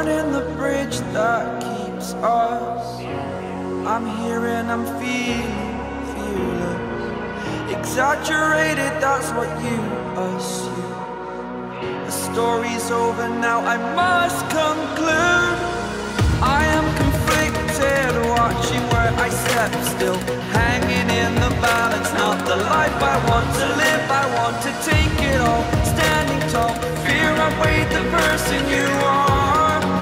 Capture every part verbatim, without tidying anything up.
burning the bridge that keeps us. I'm here and I'm feeling fearless. Exaggerated, that's what you assume. The story's over now, I must conclude. I am conflicted, watching where I step still, hanging in the balance, not the life I want to live. I want to take it all, standing tall, fear outweighed the person you are.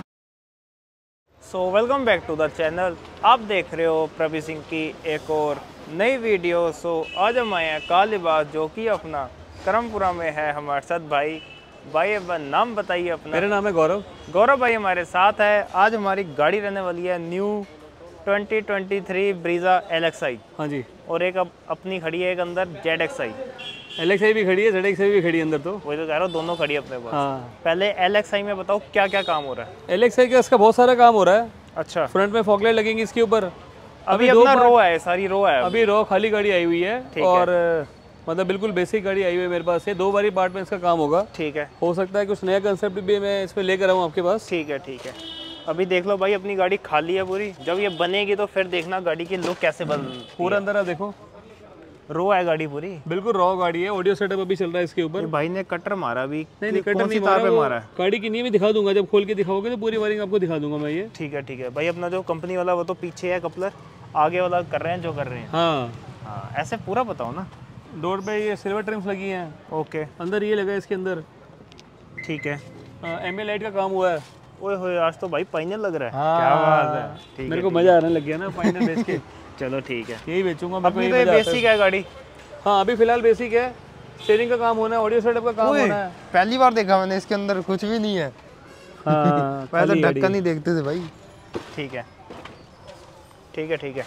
So welcome back to the channel. आप देख रहे हो प्रभु सिंह की एक और नई video. सो so, आज हम आए हैं कार लिबास, जो कि अपना करमपुरा में है। हमारे साथ भाई भाई नाम बताइए अपना। मेरा नाम है गौरव। गौरव भाई हमारे साथ है। आज हमारी गाड़ी रहने वाली है new twenty twenty three Brezza L X I. हाँ जी। और एक अब अपनी खड़ी है एक अंदर Z X I. L X I भी खड़ी है, जेड एक्स आई भी खड़ी है अंदर। तो वही तो कह रहा हूँ, दोनों खड़ी है अपने पास। हाँ। पहले एल एक्स आई में बताओ क्या क्या काम हो रहा है। एल एक्स आई का इसका बहुत सारा काम हो रहा है। अच्छा। फ्रंट में फॉगलाइट लगेंगी इसके ऊपर। अभी, अभी अपना रो है, सारी रो है। अभी रो खाली गाड़ी आई हुई है और है। मतलब बिल्कुल बेसिक गाड़ी आई हुई है मेरे पास से। दो बारी पार्ट में इसका काम होगा। ठीक है। हो सकता है कुछ नया कंसेप्ट भी मैं इसमें लेकर आऊँ आपके पास। ठीक है ठीक है। अभी देख लो भाई, अपनी गाड़ी खाली है पूरी। जब ये बनेगी तो फिर देखना गाड़ी की लुक कैसे बन। पूरा अंदर आप देखो, रो है गाड़ी पूरी, बिल्कुल रॉ गाड़ी है। ऑडियो सेटअप अभी चल रहा है इसके ऊपर। भाई ने कटर मारा भी। नहीं नहीं कटर नहीं मारा, मारा है। गाड़ी की नहीं भी दिखा दूंगा, जब खोल के दिखाओगे तो पूरी वायरिंग आपको दिखा दूंगा मैं ये। ठीक है ठीक है भाई। अपना जो कंपनी वाला वो तो पीछे है कपलर, आगे वाला कर रहे हैं जो कर रहे हैं। हाँ हाँ, ऐसे पूरा बताओ ना। डोर पे ये सिल्वर ट्रिम्स लगी हैं। ओके। अंदर ये लगा है इसके अंदर। ठीक है। एम ए लाइट का काम हुआ है। ओए होए, आज तो भाई फाइनल लग रहा है। हाँ, क्या बात है। ठीक मेरे है, को मजा आने लग गया ना फाइनल बेच के। चलो ठीक है, यही बेचूंगा। अपनी तो ये बेसिक है गाड़ी। हाँ अभी फिलहाल बेसिक है। स्टीयरिंग का काम होना है, ऑडियो सेटअप का काम होना है। पहली बार देखा मैंने, इसके अंदर कुछ भी नहीं है। हाँ, पहले तो ढक्कन ही देखते थे भाई। ठीक है ठीक है ठीक है।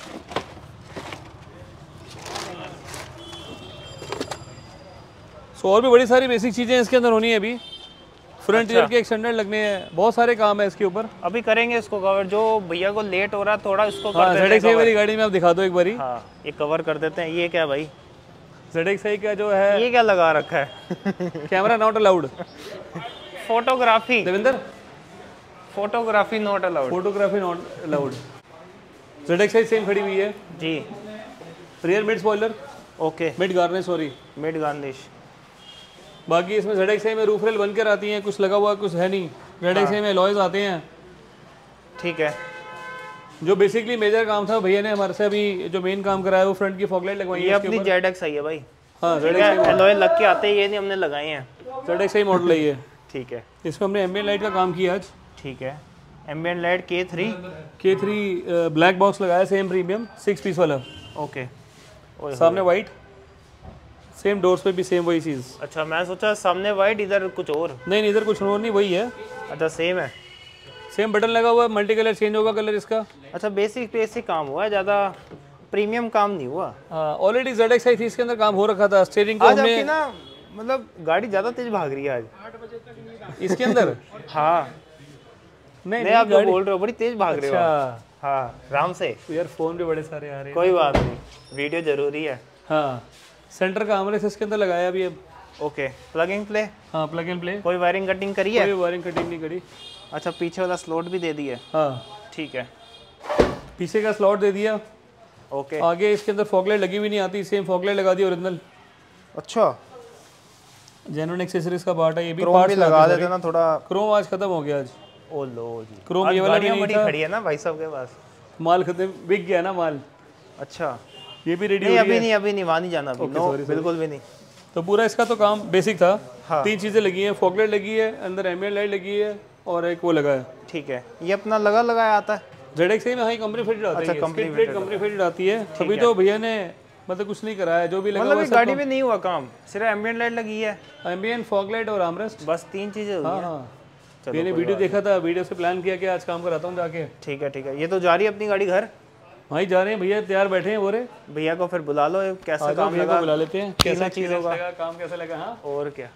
सो और भी बड़ी सारी बेसिक चीजें इसके अंदर होनी है अभी। फ्रंट ईयर के एक्सटेंडर लगने हैं, बहुत सारे काम है इसके ऊपर। अभी करेंगे इसको कवर। जो भैया को लेट हो रहा है थोड़ा, इसको हाँ, जेड एक्स आई वाली गाड़ी में आप दिखा दो एक बारी। हाँ, ये कवर कर देते हैं। ये क्या भाई, जेड एक्स आई का जो है ये क्या लगा रखा है। Camera not allowed. Photography Devendra, photography not allowed. Photography not allowed. Z X I same खड़ी हुई है जी। Rear mid spoiler. Okay. Mid garnish, sorry mid garnish. बाकी इसमें जेड एक्स आई में रूफ रेल बनकर आती हैं, कुछ लगा हुआ कुछ है नहीं। जेड एक्स आई में अलॉयज आते हैं। ठीक है। जो बेसिकली मेजर काम था भैया ने हमारे से अभी जो मेन काम कराया वो फ्रंट की फॉगलाइट लगवाई है। ये अपनी जेड एक्स आई है भाई। हाँ, जेड एक्स आई अलॉय लग के आते हैं, ये नहीं हमने लगाए हैं। जेड एक्स आई मॉडल है ये। ठीक है। इसमें हमने एम्बिएंट लाइट का काम किया आज। ठीक है। एम्बिएंट लाइट के थ्री के थ्री ब्लैक बॉक्स लगाया, सेम प्रीमियम सिक्स पीस वाला। ओके। सामने वाइट, सेम डोर्स पे भी सेम वही चीज़। अच्छा, मैं सोचा सामने वाइट, इधर कुछ और। नहीं नहीं, इधर कुछ और नहीं, वही है। अच्छा, सेम है। सेम बटन लगा हुआ है, मल्टी कलर चेंज होगा कलर इसका। अच्छा, बेसिक बेसिक काम हुआ है, ज़्यादा प्रीमियम काम नहीं हुआ। ऑलरेडी जेड एक्स आई थी, इसके अंदर काम हो रखा था। स्टीयरिंग को हमने ना, मतलब गाड़ी ज़्यादा तेज भाग रही है आज इसके अंदर। हाँ नहीं नहीं, आप जो बोल रहे हो बड़ी तेज भाग रहे हो। हाँ, आराम से यार, फोन भी बड़े सारे आ रहे हैं। कोई बात नहीं, वीडियो जरूरी है। हाँ, सेंटर का हमने इसके अंदर लगाया अभी अब। ओके। Plug in play. हाँ, प्लग इन प्ले। कोई वायरिंग कटिंग करी है? कोई वायरिंग कटिंग नहीं करी। अच्छा, पीछे वाला स्लॉट भी दे दिया है? हाँ ठीक है। पीछे का स्लॉट दे दिया। ओके। आगे इसके अंदर फॉगलाइट लगी हुई नहीं आती, सेम फॉगलाइट लगा दी ओरिजिनल। अच्छा, जेन्युइन एक्सेसरीज का पार्ट है ये भी। क्रोम भी लगा देते ना थोड़ा। क्रोम आज खत्म हो गया आज। ओ लो जी, क्रोम ये वाला नहीं बड़ी था। खड़ी है ना भाई साहब के पास। माल खत्म, बिक गया ना माल। अच्छा, ये भी रेडी नहीं हो अभी नहीं, अभी नहीं, वहाँ नहीं जाना अभी। नो, बिल्कुल भी नहीं। तो पूरा इसका तो काम बेसिक था। हाँ। तीन चीजें लगी हैं, फॉगलाइट लगी है, अंदर एम्बिएंट लाइट लगी है और एक वो लगा है। ठीक है। ये अपना लगा लगाया आता है जेड एक्स आई में। हाँ, कंपनी फिटेड आती है। अच्छा, कंपनी फिटेड कंपनी फिटेड आती है। अभी तो भैया ने मतलब कुछ नहीं कराया, जो भी लगा मतलब गाड़ी में नहीं हुआ काम, सिर्फ एम्बिएंट लाइट लगी है। एम्बिएंट, फॉगलाइट और आर्मरेस्ट, बस तीन चीजें हुई हैं। हाँ, मैंने वीडियो देखा था, वीडियो से प्लान किया कि आज काम कराता हूँ जाके। ठीक है ठीक है। ये तो जा रही है अपनी गाड़ी घर। भाई जा रहे हैं भैया, तैयार बैठे हैं। बोरे भैया को फिर बुला लो, कैसा काम भैया लगा को बुला लेते हैं, कैसा चीज होगा, काम कैसा लगा। हाँ, और क्या।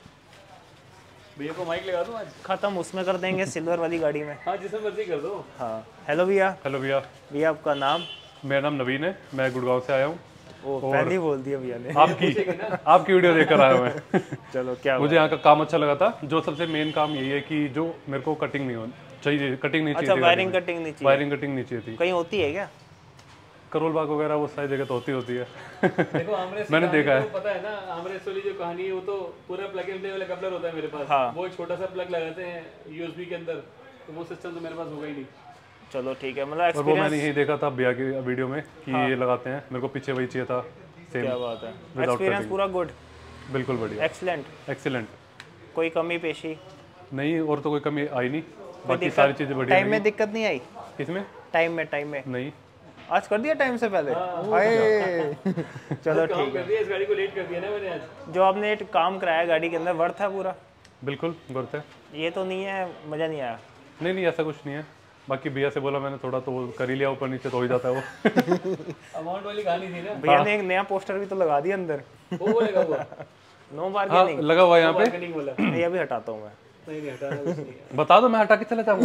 भैया को माइक लगा दूं आज। खत्म उसमें कर देंगे, सिल्वर वाली गाड़ी में। हाँ, जिसमें मर्जी कर दो। हाँ। हेलो भैया। हेलो भैया। भैया आपका नाम? मेरा नाम नवीन है, मैं गुड़गांव से आया हूँ। वो पहले ही बोल दिया भैया ने। आपकी आपकी वीडियो देखकर आया हूँ मैं। चलो, क्या मुझे यहाँ का काम अच्छा लगा था। जो सबसे मेन काम यही है कि जो मेरे को कटिंग नहीं हो चाहिए, कटिंग नहीं चाहिए अच्छा थी वायरिंग गाड़ी में। कटिंग नहीं चाहिए, वायरिंग कटिंग नहीं चाहिए थी। कहीं होती है क्या? करोल बाग वगैरह वो सारी जगह तो होती होती है। देखो आमरेस मैंने देखा है। पता है ना, आमरेस वाली जो कहानी है वो तो पूरा प्लग एंड प्ले वाला कपलर होता है मेरे पास। हाँ। वो एक छोटा सा प्लग लगाते हैं यूएसबी के अंदर, तो वो सिस्टम तो मेरे पास होगा ही नहीं। चलो ठीक है, मतलब और वो एक्सपीरियंस। मैंने यही देखा था भैया की वीडियो में कि ये लगाते हैं, मेरे को पीछे वही चाहिए था सेम। क्या बात है, Without एक्सपीरियंस cutting। पूरा गुड, बिल्कुल बढ़िया, एक्सीलेंट, एक्सीलेंट। कोई कमी पेशी? नहीं, और तो कोई कमी आई नहीं, कोई बाकी दिक्कत- सारी चीज़ें बढ़िया टाइम में लगी। दिक्कत नहीं आई? किसमें? टाइम में, टाइम में नहीं, आज कर दिया टाइम से पहले? हाय चलो काम ठीक कर है। दिया, इस गाड़ी को लेट कर दिया ना मैंने आज। जो आपने एक काम कराया गाड़ी के अंदर वर्थ है पूरा? बिल्कुल गुर्त है। ये तो नहीं है, मज़ा नहीं आया? नहीं नहीं, ऐसा कुछ नहीं है। बाकी भैया से बोला मैंने थोड़ा तो वो कर ही लिया, ऊपर नीचे तो हो ही जाता है वो। अमाउंट वाली कहानी थी ना, भैया ने एक नया पोस्टर भी तो लगा दिया अंदर, वो वो लगा हुआ नो हाँ, बार्गेनिंग। लगा हुआ है यहाँ पे। बार्गेनिंग वाला। ये अभी हटाता हूँ मैं। नहीं नहीं हटाना कुछ नहीं है। बता दो, मैं हटा के चला जाऊंगा।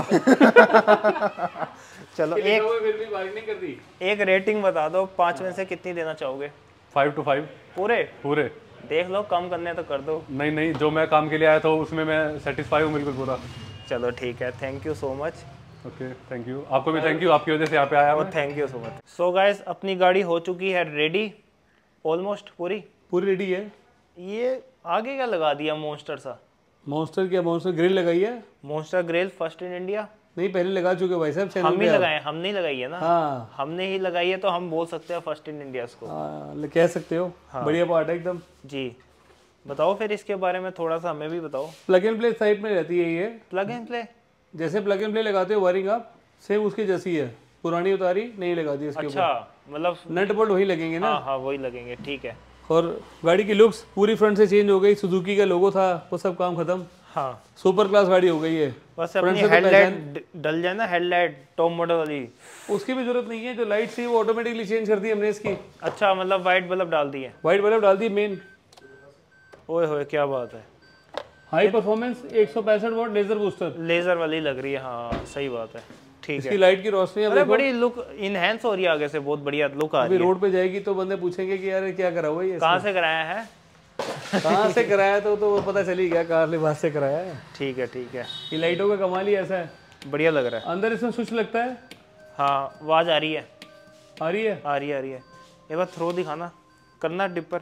चलो लिखा एक हुआ है, फिर भी बार्गेनिंग कर दी। एक रेटिंग बता दो, पाँच में से कितनी देना चाहोगे? फाइव टू फाइव पूरे? पूरे। देख लो, कम करने तो कर दो। नहीं नहीं, जो मैं काम के लिए आया था उसमें मैं सेटिस्फाई हूँ बिल्कुल पूरा। चलो ठीक है, thank you so much. Okay, thank you. आपको भी थैंक यू, आपकी वजह से यहाँ पे आया और मैं। Thank you so much. So guys, अपनी गाड़ी हो चुकी है रेडी, ऑलमोस्ट पूरी। पूरी रेडी है। ये आगे क्या लगा दिया मॉन्स्टर सा? मॉन्स्टर क्या, मॉन्स्टर ग्रिल लगाई है? Monster grill first in India? नहीं पहले लगा चुके भाई साहब चैनल हम ही पे आप। लगाए, हम नहीं लगाई है ना? हाँ हमने ही लगाई है, तो हम बोल सकते हैं फर्स्ट इन इंडिया इसको। हाँ, ले- कह सकते हो। बढ़िया पार्ट है एकदम। जी बताओ फिर इसके बारे में थोड़ा सा, हमें भी बताओ। प्लग एंड प्ले साइड में रहती है ये। Plug and play? जैसे प्लग एंड प्ले लगाते हो वायरिंग आप, सेम उसकी जैसी है। पुरानी उतारी नहीं लगा दी इसके अच्छा, मतलब ऊपर, नट बोल्ट वही लगेंगे ना। हाँ हाँ वही लगेंगे, ठीक है। और गाड़ी की लुक्स पूरी फ्रंट से चेंज हो गई। सुजुकी का लोगो था वो सब काम खत्म। हाँ सुपर क्लास गाड़ी हो गई है। बस फ्रंट अपनी से तो हेडलाइट डल जाए ना, हेडलाइट टॉप मॉडल वाली। उसकी भी जरूरत नहीं है, जो लाइट थी वो ऑटोमेटिकली चेंज कर दी हमने इसकी। अच्छा, मतलब वाइट बल्ब डाल दिए? वाइट बल्ब डाल दी मेन। ओए होए क्या बात है। हाई परफॉर्मेंस एक सौ पैंसठ वॉट लेजर बूस्टर। लेजर वाली लग रही है, हाँ सही बात है, ठीक इसकी है। लाइट की रोशनी अब अरे देखो, बड़ी लुक इनहेंस हो रही है आगे से, बहुत बढ़िया लुक आ अभी रही है। रोड पे जाएगी तो बंदे पूछेंगे कि यार ये क्या करा हुआ है ये, कहाँ से कराया है? कहाँ से कराया, तो तो वो पता चल ही गया कार लिबास से कराया है। ठीक है ठीक है, ये लाइटों का कमाल ही ऐसा है। बढ़िया लग रहा है। अंदर इसमें स्विच लगता है। हाँ आवाज़ आ रही है, आ रही है। आ रही है, आ रही है। एक बार थ्रो दिखाना, करना डिपर।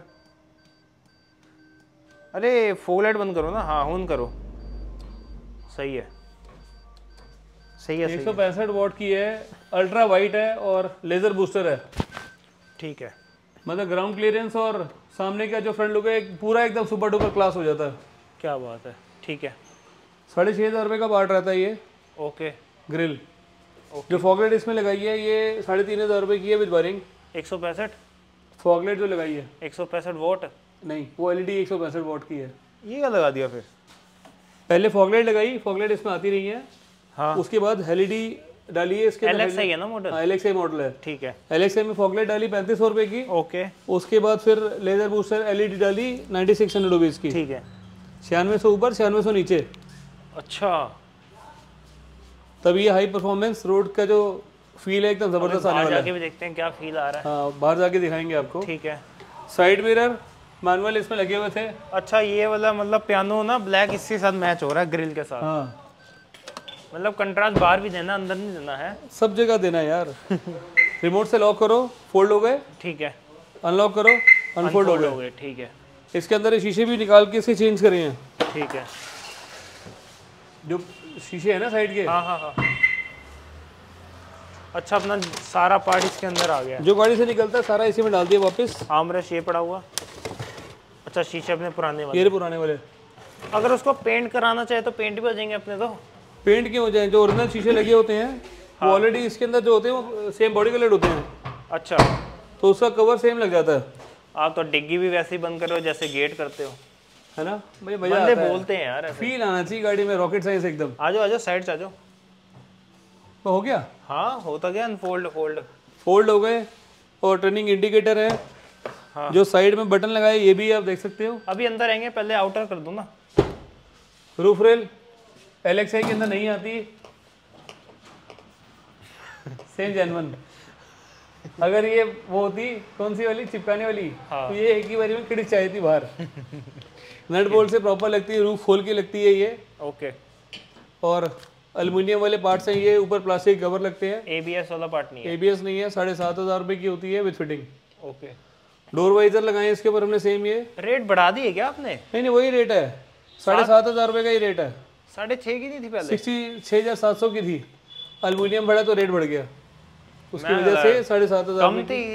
अरे फोग लाइट बंद करो ना, हाँ ऑन करो। सही है, सही है, एक सही सौ है। पैंसठ वॉट की है, अल्ट्रा वाइट है और लेजर बूस्टर है। ठीक है, मतलब ग्राउंड क्लियरेंस और सामने का जो फ्रंट लुक है एक पूरा एकदम सुपर डुपर क्लास हो जाता है। क्या बात है, ठीक है। साढ़े छः हज़ार रुपये का पार्ट रहता है ये ओके, ग्रिल। जो फॉगलेट इसमें लगाई है ये साढ़े तीन हज़ार रुपये की है विद वायरिंग। एक सौ पैंसठ फॉगलेट जो लगाई है, एक सौ पैंसठ वोट? नहीं वो एलईडी एक सौ पैंसठ वॉट की है। ये क्या लगा दिया फिर? पहले फॉगलेट लगाई, फॉगलेट इसमें आती नहीं है। हाँ उसके बाद एलईडी डाली है इसके एल एक्स आई है ना model? L X I model है। ठीक है, एल एक्स आई में फॉगलेट डाली पैंतीस सौ रुपये की। ओके उसके बाद फिर लेजर बूस्टर एलईडी डाली नाइन्टी सिक्स हंड्रेड रुपीज़ की। ठीक है। छियानवे सौ ऊपर छियानवे सौ नीचे। अच्छा, तब ये हाई परफॉर्मेंस रोड का जो फील है एकदम जबरदस्त आने बाहर वाला जाके है। भी देखते हैं क्या फील आ रहा है। हाँ बाहर जाके दिखाएंगे आपको। ठीक है। साइड मिरर मैनुअल इसमें लगे हुए थे। अच्छा, ये वाला मतलब पियानो ना ब्लैक इसके साथ मैच हो रहा है ग्रिल के साथ। हाँ मतलब कंट्रास्ट बाहर भी देना, अंदर नहीं देना है। सब जगह देना है यार। रिमोट से लॉक करो, फोल्ड हो गए, ठीक है, अनलॉक करो, अनफोल्ड हो Unfold हो गए। गए, ठीक है इसके अंदर ये शीशे भी निकाल के इसके चेंज करे हैं। ठीक है। जो शीशे है ना साइड के, हाँ हाँ हाँ। अच्छा, अपना सारा पार्ट इसके अंदर आ गया। जो गाड़ी से निकलता है सारा इसी में डाल दिया वापस। आर्मरेस्ट ये पड़ा हुआ। अच्छा, शीशे अपने पुराने वाले। ये पुराने वाले। अगर उसको पेंट कराना चाहे तो पेंट भी हो जाएंगे अपने तो? पेंट क्यों हो जाए, जो ओरिजिनल शीशे लगे होते हैं वो ऑलरेडी इसके अंदर जो होते हैं वो सेम बॉडी कलर होते हैं, अच्छा, तो उसका कवर सेम लग जाता है। आप तो डिग्गी भी वैसे ही बंद कर रहे हो जैसे गेट करते हो। है ना भाई, मजा बंदे आता है। बोलते हैं यार ऐसे। फील आना चाहिए गाड़ी में, रॉकेट साइंस एकदम। आ जाओ आ जाओ, साइड से आ जाओ। तो हो गया, हाँ होता गया, अनफोल्ड फोल्ड। फोल्ड हो गए। और टर्निंग इंडिकेटर है। हाँ। जो साइड में बटन लगाए ये भी आप देख सकते हो। अभी अंदर आएंगे, पहले आउटर कर दो ना। Roof rail L X I के अंदर नहीं आती, सेम जेनवन। अगर ये वो होती कौन सी वाली चिपकाने वाली, हाँ। तो ये एक ही बारी में खिड़क चाहिए थी बाहर। नट बोल्ट से प्रॉपर लगती है, रूफ खोल के लगती है ये। ओके। और एल्युमिनियम वाले पार्ट्स हैं ये, ऊपर प्लास्टिक कवर लगते हैं। एबीएस वाला पार्ट नहीं है? एबीएस नहीं है, साढ़े सात हज़ार रुपये की होती है with fitting. Okay. Door visor लगाए इसके ऊपर हमने सेम ये। रेट बढ़ा दी है क्या आपने? नहीं नहीं वही रेट है, साढ़े सात हज़ार रुपये का ही रेट है। साढ़े छः की नहीं थी पहले? सिक्सटी छः हज़ार सात सौ की थी, एल्युमिनियम बढ़ा तो रेट बढ़ गया, उसकी वजह से साढ़े सात हज़ार कम थी।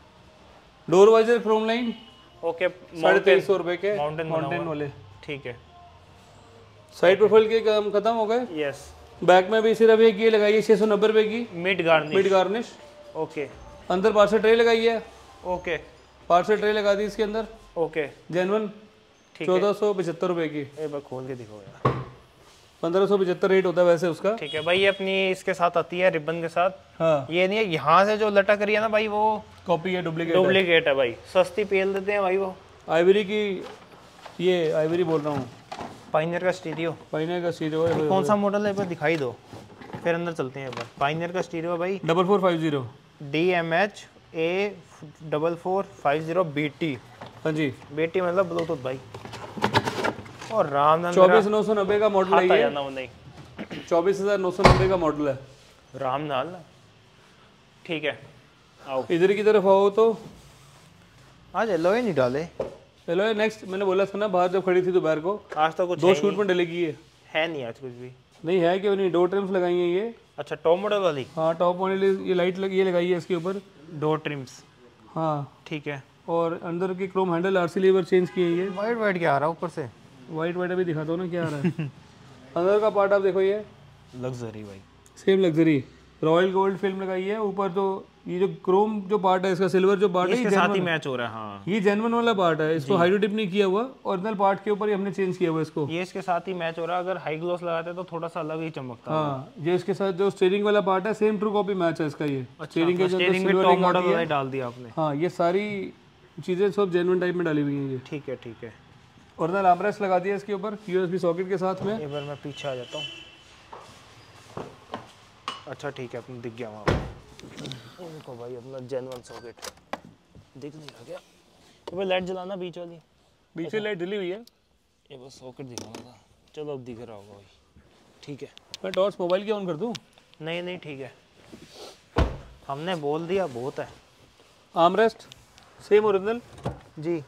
Door visor chrome line okay, साढ़े तेईस सौ रुपये के माउंटेन माउंटेन वाले। ठीक है। साइड प्रोफाइल के काम खत्म हो गए। यस। बैक में भी सिर्फ एक ये लगाई है छः सौ नब्बे रुपये की mid garnish. Mid garnish. Okay. अंदर पार्सल ट्रे लगाई है। ओके। पार्सल ट्रे लगा दी इसके अंदर। ओके। जेनवन चौदह सौ पचहत्तर रुपये की। एक बार खोल के दिखाओ यार। पंद्रह सौ पचहत्तर रेट होता है वैसे उसका। ठीक है भाई, ये अपनी इसके साथ आती है रिबन के साथ। हाँ, ये नहीं है यहाँ से जो लटक रही है ना भाई, वो कॉपी है, डुप्लीकेट डुप्लीकेट है भाई, सस्ती पेल देते हैं भाई वो। आइवरी की, ये आइवरी बोल रहा हूँ, पाइनियर का स्टीरियो। पाइनियर का स्टीरियो है। कौन सा मॉडल है एक बार दिखाई दो, फिर अंदर चलते हैं एक बार। पाइनियर का स्टीरियो है भाई, double four five zero D M H A double four five zero B T. हाँ जी, बी टी मतलब ब्लूटूथ भाई। और राम चौबीस नौ सौ नब्बे का मॉडल है ये। ना वो नहीं, चौबीस हज़ार नौ सौ नब्बे का मॉडल है। राम नाल ना। ठीक है, आओ इधर की तरफ आओ तो आज एलोए नहीं डाले। चलो नेक्स्ट, मैंने बोला था ना बाहर जब खड़ी थी दोपहर को, आज तो कुछ दो है शूट में डलेगी है। है नहीं आज कुछ भी। नहीं है क्यों नहीं, डोर ट्रिम्स लगाई है ये। अच्छा, टॉप मॉडल वाली। हाँ, टॉप मॉडल ये लाइट लग, ये लगाई है इसके ऊपर, डोर ट्रिम्स। हाँ ठीक है। और अंदर के chrome handle RC lever change किए ये। वाइट वाइट क्या आ रहा है ऊपर से? वाइट वाइट अभी दिखाता हूँ ना क्या आ रहा है। अंदर का पार्ट आप देखो, ये लग्जरी भाई, same luxury royal gold film लगाई है ऊपर। तो ये जो क्रोम जो पार्ट है इसका, सिल्वर जो पार्ट है, इसके साथ ही मैच हो रहा है। हाँ, ये जेन्युइन वाला पार्ट है, इसको हाइड्रो डिप नहीं किया हुआ, ओरिजिनल पार्ट के ऊपर ही हमने चेंज किया हुआ इसको। ये इसके साथ ही मैच हो रहा है। अगर हाई ग्लोस लगाते तो थोड़ा सा अलग ही चमकता। हाँ, ये इसके साथ जो स्टीयरिंग वाला पार्ट है सेम ट्रू कॉपी मैच है इसका। ये स्टीयरिंग के जो स्टीयरिंग में टॉप मॉडल वाला डाल दिया आपने। हाँ, ये सारी चीजें सब जेन्युइन टाइप में डाली हुई हैं ये। ठीक है ठीक है। ओरिजिनल आर्मरेस्ट लगा दिया इसके ऊपर यूएसबी सॉकेट के साथ में। एक बार मैं पीछे आ जाता हूँ। अच्छा ठीक है, अपने दिख गया वहाँ पर। इनको भाई अपना जेन्युइन सॉकेट दिख नहीं रहा क्या? ये भाई लाइट जलाना बीच वाली, बीच में लाइट डली हुई है। ये बस सॉकेट दिखाना था। चलो अब दिख रहा होगा भाई। ठीक है, मैं टॉर्च मोबाइल की ऑन कर दूँ? नहीं नहीं ठीक है, हमने बोल दिया बहुत है। आर्मरेस्ट सेम ओरिजिनल जी,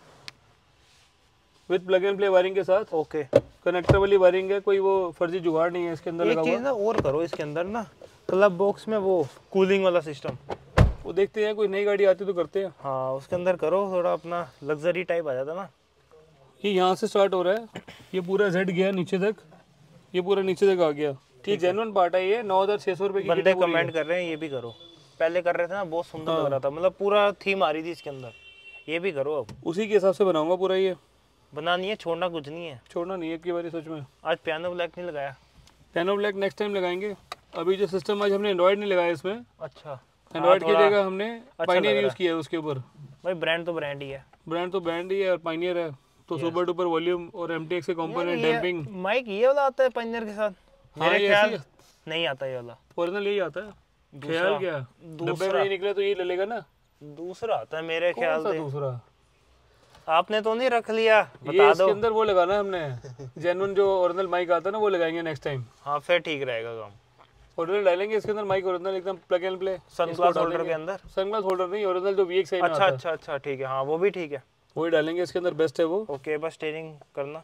with plug and play wiring के साथ। ओके। कनेक्टर वाली वायरिंग है, कोई वो फर्जी जुगाड़ नहीं है इसके अंदर एक लगा चीज़ हुआ। ना और करो इसके अंदर ना, क्लब बॉक्स में वो कूलिंग वाला सिस्टम। वो देखते हैं, कोई नई गाड़ी आती तो करते हैं। हाँ, उसके अंदर करो, थोड़ा अपना लग्जरी टाइप आ जाता ना। ये यहाँ से स्टार्ट हो रहा है, ये पूरा जेड गया नीचे तक, ये पूरा नीचे तक आ गया। ठीक, जेन्युइन पार्ट है ये। नौ हज़ार छः सौ रुपये की बंदे कमेंट कर रहे हैं ये भी करो। पहले कर रहे थे ना, बहुत सुंदर लग रहा था, मतलब पूरा थीम आ रही थी इसके अंदर। ये भी करो अब। उसी के हिसाब से बनाऊंगा पूरा ये। बनानी है, छोड़ना कुछ नहीं है। छोड़ना नहीं है एक की बारी सच में। आज पियानो ब्लैक नहीं लगाया। पियानो ब्लैक नेक्स्ट टाइम लगाएंगे। अभी जो सिस्टम आज हमने एंड्रॉइड नहीं लगाया इसमें। अच्छा, एंड्रॉइड की जगह हमने पाइनियर यूज़ किया है उसके ऊपर। भाई ब्रांड तो ब्रांड ही है। ब्रांड तो ब्रांड ही है और पाइनियर है, तो सुपर डुपर वॉल्यूम और एमटीएक्स के कंपोनेंट, डैम्पिंग। माइक ये वाला आता है पाइनियर के साथ? हाँ, मेरे ये ख्याल नहीं आता ये वाला। ओरिजिनल यही आता है। ख्याल क्या, डब्बे में ही निकले तो ये ले लेगा ना। दूसरा आता है मेरे ख्याल से। दूसरा आपने तो नहीं रख लिया? ये बता इसके दो। अंदर वो लगाना है हमने, जेन्युइन जो ओरिजिनल माइक आता है ना वो लगाएंगे नेक्स्ट टाइम। हाँ, फिर ठीक रहेगा काम। ओरिजिनल डालेंगे इसके अंदर, माइक ओरिजिनल एकदम plug and play. Sunglass holder के अंदर? सनग्लास होल्डर नहीं, ओरिजिनल जो वीएक्स है। अच्छा अच्छा अच्छा, ठीक है। हाँ, वो भी ठीक है, वही डालेंगे इसके अंदर, बेस्ट है वो। ओके। बस स्टीयरिंग करना,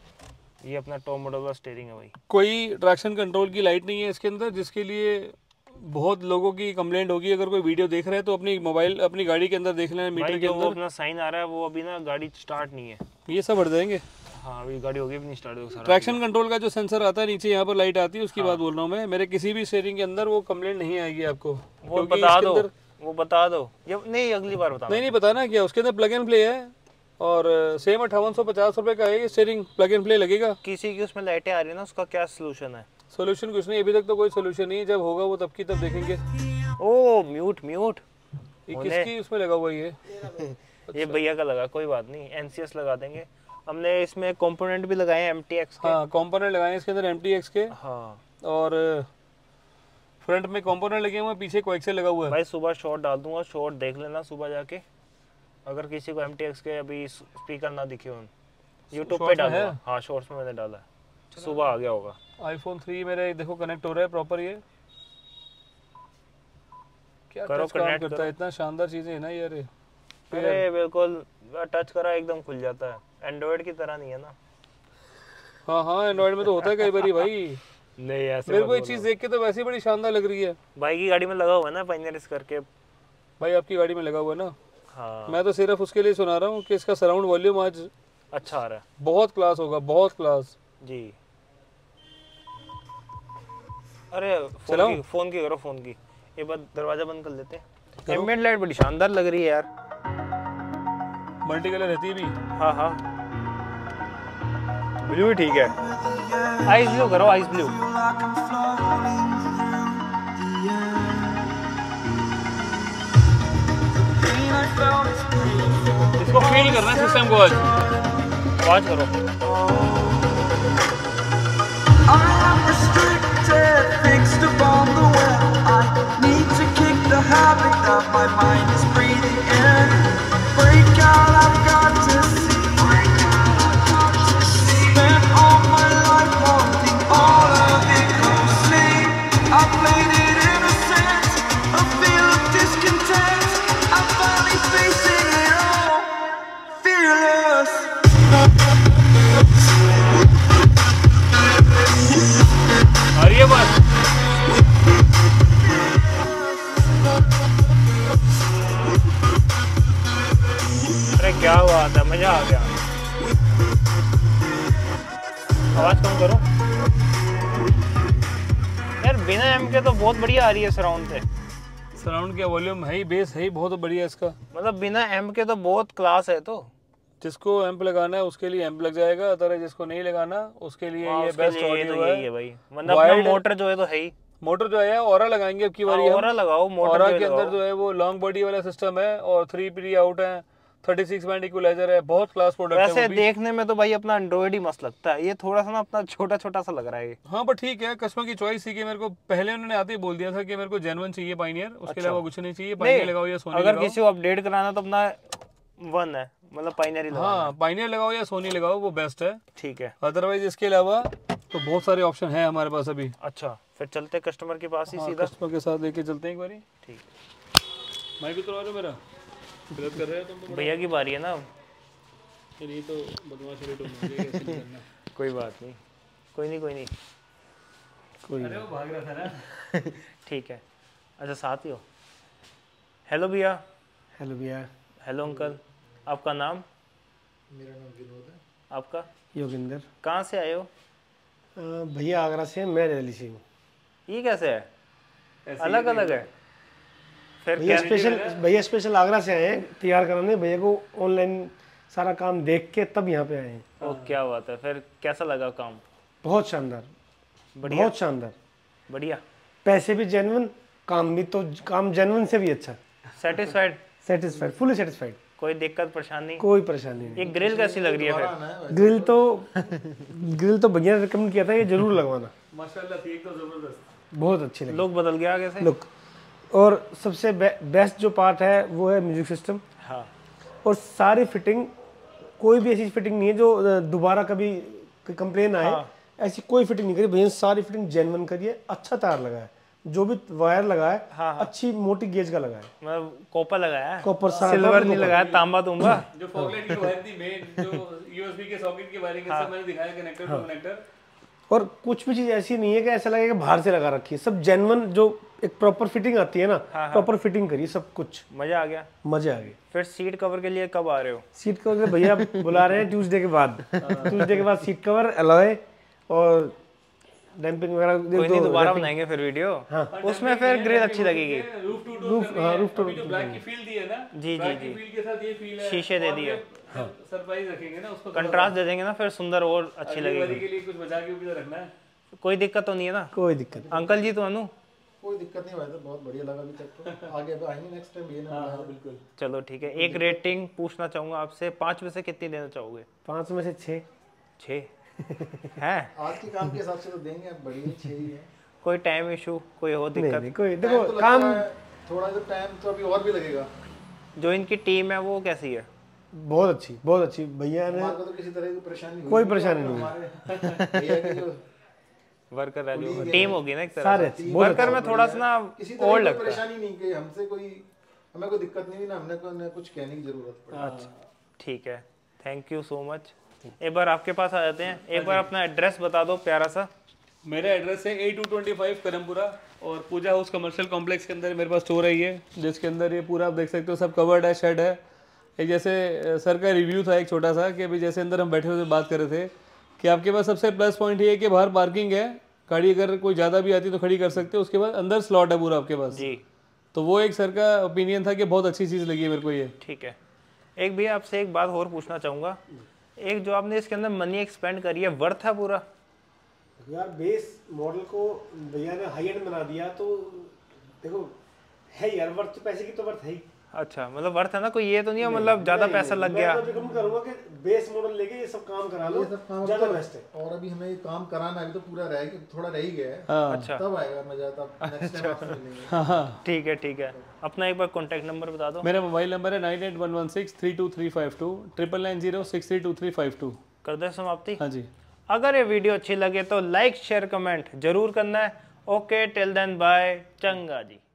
ये अपना टॉप मॉडल का स्टीयरिंग है भाई। कोई ट्रैक्शन कंट्रोल की लाइट नहीं है इसके अंदर, जिसके लिए बहुत लोगों की कंप्लेंट होगी। अगर कोई वीडियो देख रहा है तो अपनी मोबाइल अपनी गाड़ी के अंदर देख लेना, मीटर के जो अंदर अपना साइन आ रहा है वो अभी ना गाड़ी स्टार्ट नहीं है। ये सब भर देंगे। हाँ, अभी गाड़ी होगी भी नहीं स्टार्ट। ट्रैक्शन कंट्रोल का जो सेंसर आता है नीचे, यहाँ पर लाइट आती है, उसकी बात बोल रहा हूँ मैं। मेरे किसी भी स्टीयरिंग के अंदर वो कंप्लेंट नहीं आएगी आपको। वो बता दो, वो बता दो। ये नहीं, अगली बार बता। नहीं नहीं बताना क्या, उसके अंदर प्लग एंड प्ले है और सेम अट्ठावन सौ पचास रुपये का है ये स्टीयरिंग, प्लग एंड प्ले लगेगा। किसी की उसमें लाइटें आ रही है ना, उसका क्या सोल्यूशन है? सोल्यूशन कुछ नहीं, अभी तक तो कोई सोल्यूशन नहीं है। जब होगा वो तब की तब देखेंगे। ओ म्यूट म्यूट ये किसकी उसमें लगा हुआ ये? ये भैया का लगा, कोई बात नहीं, एनसीएस लगा देंगे। हमने इसमें कंपोनेंट भी लगाए हैं एमटीएक्स के। हाँ, कंपोनेंट लगाए हैं इसके अंदर एमटीएक्स के। हाँ, और फ्रंट में कंपोनेंट लगे हुए हैं, पीछे कोएक्सियल लगा हुआ है। भाई सुबह शॉट डाल दूंगा, शॉट देख लेना सुबह जाके। अगर किसी को एमटीएक्स के अभी स्पीकर ना दिखे हो, यूट्यूब पे डाल दूंगा। हाँ, शॉर्ट्स में मैंने डाला है। सुबह आ गया होगा। आईफोन थ्री मेरे देखो कनेक्ट हो रहा है प्रॉपर, ये क्या करो टच काम connect करता करो। है, इतना शानदार चीजें है ना यार ये। अरे बिल्कुल टच करा एकदम खुल जाता है, एंड्रॉइड की तरह नहीं है ना। हाँ हाँ एंड्रॉइड में तो होता है कई बारी भाई। नहीं ऐसे मेरे मत को ये बोलो। चीज देख के तो वैसे ही बड़ी शानदार लग रही है। भाई की गाड़ी में लगा हुआ है ना पायनियर इस करके। भाई आपकी गाड़ी में लगा हुआ है ना। हाँ मैं तो सिर्फ उसके लिए सुना रहा हूँ कि इसका सराउंड वॉल्यूम आज अच्छा आ रहा बहुत क्लास होगा, बहुत क्लास। है जी। अरे फोन चलाऊं? की फोन की करो, फोन की एक बार दरवाजा बंद कर लेते हैं। एम्बिएंट लाइट बड़ी शानदार लग रही है यार। मल्टी कलर रहती है भी। हाँ हाँ ब्लू ही ठीक है। आइस ब्लू करो, आइस ब्लू। इसको फील करना है सिस्टम को आज। आवाज करो। I am restricted, fixed upon the web. I need to kick the habit that my mind is breathing in. Break out, I've got to see. Spent all my life wanting all of it closely. I played it innocent, a feel of discontent. I'm finally facing it all, fearless. आ रही है बात। अरे क्या बात है, मजा आ गया। आवाज कम करो यार। बिना एम के तो बहुत बढ़िया आ रही है सराउंड से। सराउंड का वॉल्यूम है ही, बेस है ही बहुत बढ़िया इसका। मतलब बिना एम के तो बहुत क्लास है। तो जिसको एम्प लगाना है उसके लिए एम्प लग जाएगा, अदरवाइज जिसको नहीं लगाना उसके लिए हाँ, ये उसके बेस्ट लिए ये ऑडियो तो है। यही है भाई। मतलब अपना Wired- मोटर जो है तो है ही। मोटर जो है ऑरा लगाएंगे अब की बारी। ऑरा लगाओ, मोटर ऑरा जो के है अंदर लगाओ। जो है वो लॉन्ग बॉडी वाला सिस्टम है और थ्री पी आउट है, थर्टी सिक्स बैंड इक्वलाइजर है, बहुत क्लास प्रोडक्ट है वैसे वो भी। देखने में तो भाई अपना एंड्रॉइड ही मस्त लगता है। ये थोड़ा सा ना अपना छोटा छोटा सा लग रहा है ये। हाँ पर ठीक है, कस्टमर की चॉइस थी कि मेरे को पहले उन्होंने आते ही बोल दिया था कि मेरे को जेन्युइन चाहिए पायनियर, उसके अलावा कुछ नहीं चाहिए। पायनियर नहीं, लगाओ या सोनी अगर लगाओ। किसी को अपडेट कराना तो अपना वन है, मतलब पायनियर ही लगाना। हाँ पायनियर लगाओ या सोनी लगाओ, वो बेस्ट है। ठीक है। अदरवाइज इसके अलावा तो बहुत सारे ऑप्शन है हमारे पास अभी। अच्छा फिर चलते कस्टमर के पास ही हाँ, सीधा। कस्टमर के साथ लेके चलते हैं एक बारी। ठीक। माइक भी तो आ रहा है मेरा, गलत कर रहे हो तुम तो। भैया की बारी है ना अब। फिर ये तो बदमाश रेट हो मुझे कैसे नहीं करना। कोई बात नहीं, कोई नहीं कोई नहीं कोई अरे वो भाग रहा था ना। ठीक है। अच्छा साथ ही हो। हेलो भैया। हेलो भैया। हेलो अंकल, आपका नाम? मेरा नाम विनोद है। आपका? योगिंदर। कहाँ से आए हो? अ, भैया आगरा से, मैं दिल्ली से हूँ। ये कैसे है, अलग अलग है? फिर भैया क्या? स्पेशल भैया स्पेशल आगरा से आए हैं तैयार कराने। भैया को ऑनलाइन सारा काम देख के तब यहाँ पे आए हैं। ओ क्या बात है। फिर कैसा लगा काम? बहुत शानदार, बढ़िया बहुत शानदार। बढ़िया। पैसे भी जेन्युइन, काम भी तो काम जेन्युइन से भी अच्छा। सेटिस्फाइड? Satisfied, fully satisfied. कोई दिक्कत परेशानी? कोई परेशानी नहीं। ये ग्रिल कैसी लग रही है फिर? ग्रिल तो ग्रिल तो भैया ने रिकमेंड किया था ये जरूर लगवाना। माशाल्लाह थी तो जबरदस्त, बहुत अच्छी लगी। लोग बदल गया आगे से। लुक और सबसे बे, बेस्ट जो पार्ट है वो है म्यूजिक सिस्टम। हाँ और सारी फिटिंग, कोई भी ऐसी फिटिंग नहीं है जो दोबारा कभी कंप्लेन आए। हाँ। ऐसी कोई फिटिंग नहीं करी भैया, सारी फिटिंग जेन्युइन करी है। अच्छा तार लगा है, जो भी वायर लगा है हाँ, हाँ। अच्छी मोटी गेज का लगा है। मतलब कॉपर लगाया है, कॉपर सारा सिल्वर नहीं कॉपर। लगाया, तांबा तुंबा। जो फॉगलाइट की वायर थी मेन, जो यूएसबी के सॉकेट की वायरिंग है सब मैंने दिखाया, कनेक्टर टू कनेक्टर। और कुछ भी चीज ऐसी नहीं है कि ऐसा लगेगा बाहर से लगा रखी है। सब जेन्युइन जो एक प्रॉपर फिटिंग आती है ना, प्रॉपर फिटिंग करी सब कुछ। मजा आ गया। मजे आ गए। फिर सीट कवर के लिए कब आ रहे हो? सीट कवर भैया बुला रहे हैं ट्यूसडे के बाद। ट्यूसडे के बाद सीट कवर, अलॉय और डैम्पिंग वगैरह। कोई नहीं, दोबारा बनाएंगे फिर वीडियो। हाँ। उसमें फिर ग्रिल अच्छी लगेगी। रूफ टू रूफ हाँ रूफ टू जो ब्लैक की फील दी है ना, जी, जी, ब्लैक जी। की फील के साथ ये फील है, शीशे दे दिए। हाँ सरप्राइज रखेंगे ना उसको, कंट्रास्ट दे देंगे ना, फिर सुंदर और अच्छी अगली बारी लगेगी। के लिए कुछ बचा के भी रखना है। कोई दिक्कत तो नहीं है ना? कोई दिक्कत नहीं। अंकल जी तो अनु? कोई दिक्कत नहीं भाई, तो बहुत बढ़िया लगा अभी तक तो। आगे अब आएंगे नेक्स्ट टाइम ये ना। हाँ बिल्कुल। चलो ठीक है। एक रेटिंग पूछना चाहूंगा आपसे, पाँच में से कितनी देना चाहोगे? पाँच में से छः। छः है? आज के काम के हिसाब से तो देंगे, अब बढ़िया छह ही है। कोई टाइम इशू, कोई हो नहीं दिक्कत? नहीं कोई टाइम देखो तो काम। लगता है, थोड़ा जो टाइम तो अभी और भी लगेगा। जो इनकी टीम है वो कैसी है? बहुत अच्छी बहुत अच्छी भैया ने, हमारे को तो किसी तरह की परेशानी हुई कोई नहीं, परेशानी तो नहीं। हमारे भैया की जो वर्कर वैल्यू टीम होगी ना एक तरह सारे से। बहुत वर्कर में थोड़ा सा ना किसी तरह और की लगता है। परेशानी नहीं कि हमसे कोई हमें कोई दिक्कत नहीं हुई ना हमने को ना कुछ कहने की जरूरत पड़ी। अच्छा ठीक है, थैंक यू सो मच। एक बार आपके पास आ जाते हैं, एक बार अपना एड्रेस बता दो प्यारा सा। मेरा एड्रेस है A two twenty five Karampura और पूजा हाउस कमर्शियल कॉम्प्लेक्स के अंदर मेरे पास स्टोर है ये, जिसके अंदर ये पूरा आप देख सकते हो सब कवर्ड है, शेड है। एक जैसे सर का रिव्यू था एक छोटा सा कि अभी जैसे अंदर हम बैठे हुए बात कर रहे थे कि आपके पास सबसे प्लस पॉइंट ये है कि बाहर पार्किंग है, गाड़ी अगर कोई ज़्यादा भी आती तो खड़ी कर सकते हो, उसके बाद अंदर स्लॉट है पूरा आपके पास जी। तो वो एक सर का ओपिनियन था कि बहुत अच्छी चीज़ लगी है मेरे को ये। ठीक है, एक भैया आपसे एक बात और पूछना चाहूँगा, एक जो आपने इसके अंदर मनी एक्सपेंड करी है वर्थ है पूरा? यार बेस मॉडल को भैया ने हाई एंड बना दिया तो देखो है यार, वर्थ पैसे की तो वर्थ है ही। अच्छा मतलब वर्थ है ना, कोई ये तो नहीं है मतलब ज्यादा पैसा लग गया? मैं तो रिकमेंड करूंगा कि बेस मॉडल लेके ये सब काम करा लो, ये सब काम ज्यादा तो- बेस्ट है। और अभी हमें ये काम कराना है, अभी तो पूरा रह गया, थोड़ा रह ही गया है, हाँ अच्छा तब आएगा मजा, तब नेक्स्ट टाइम आपसे मिलेंगे। हाँ हाँ ठीक है ठीक है, अपना एक बार कॉन्टैक्ट नंबर बता दो। मेरा मोबाइल नंबर है nine eight one one six three two three five two triple nine zero six three two three five two. कर दे समाप्ति। हाँ जी, अगर ये वीडियो अच्छी लगे तो लाइक शेयर कमेंट जरूर करना है। ओके टिल देन बाय, चंगा जी।